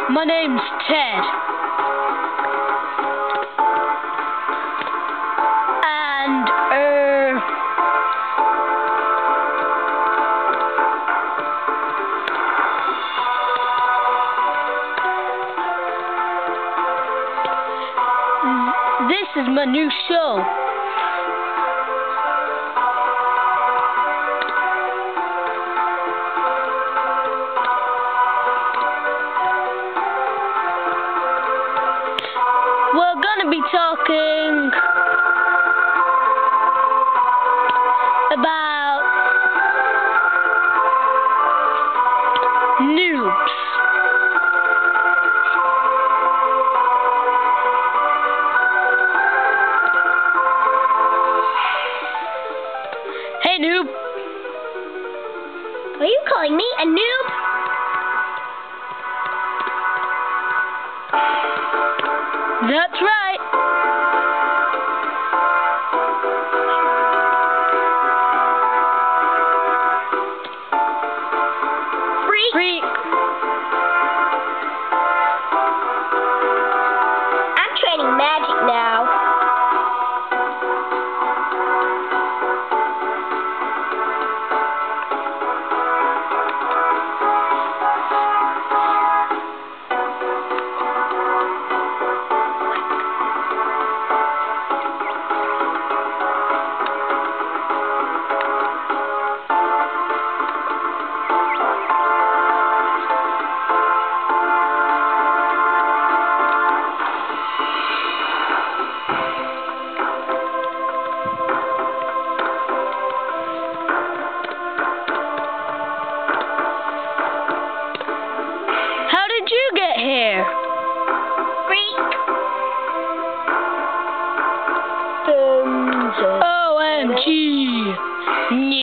My name's Ted. And, this is my new show. We're gonna be talking about noobs. Hey noob! Are you calling me a noob? That's right. Freak. I'm training magic now. How did you get here? Freak. OMG.